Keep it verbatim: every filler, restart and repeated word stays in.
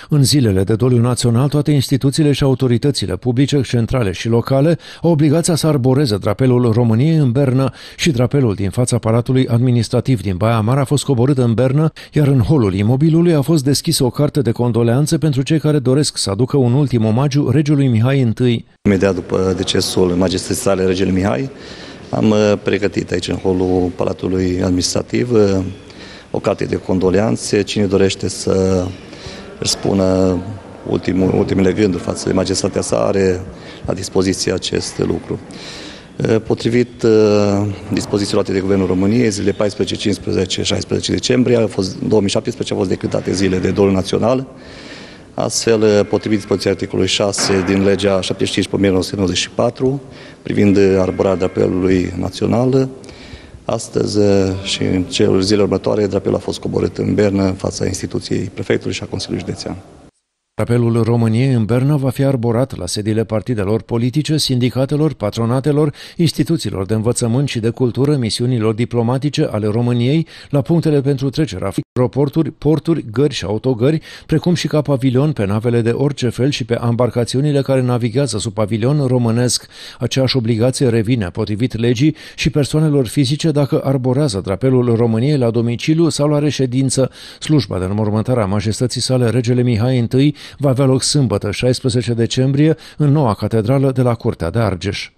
În zilele de doliu național, toate instituțiile și autoritățile publice, centrale și locale au obligația să arboreze drapelul României în Bernă și drapelul din fața Palatului Administrativ din Baia Mare a fost coborât în Bernă, iar în holul imobilului a fost deschisă o carte de condoleanțe pentru cei care doresc să aducă un ultim omagiu regelui Mihai I. Imediat după decesul majestății sale, regele Mihai, am pregătit aici în holul Palatului Administrativ o carte de condoleanțe. Cine dorește să își spună ultimul, ultimele gânduri față de majestatea sa are la dispoziție acest lucru. Potrivit dispozițiilor luate de Guvernul României, zilele paisprezece, cincisprezece, șaisprezece decembrie, a fost, două mii șaptesprezece, au fost decretate zile de doliu național. Astfel, potrivit dispoziției articolului șase din legea șaptezeci și cinci pe o mie nouă sute nouăzeci și patru, privind arborarea drapelului național, astăzi și în cele zile următoare, drapelul a fost coborât în Bernă, în fața instituției prefectului și a Consiliului Județean. Drapelul României în Bernă va fi arborat la sediile partidelor politice, sindicatelor, patronatelor, instituțiilor de învățământ și de cultură, misiunilor diplomatice ale României, la punctele pentru trecerea aeroporturi, porturi, gări și autogări, precum și ca pavilion pe navele de orice fel și pe ambarcațiunile care navighează sub pavilion românesc. Aceeași obligație revine, potrivit legii, și persoanelor fizice dacă arborează drapelul României la domiciliu sau la reședință. Slujba de înmormântare a majestății sale, regele Mihai I, va avea loc sâmbătă, șaisprezece decembrie, în noua catedrală de la Curtea de Argeș.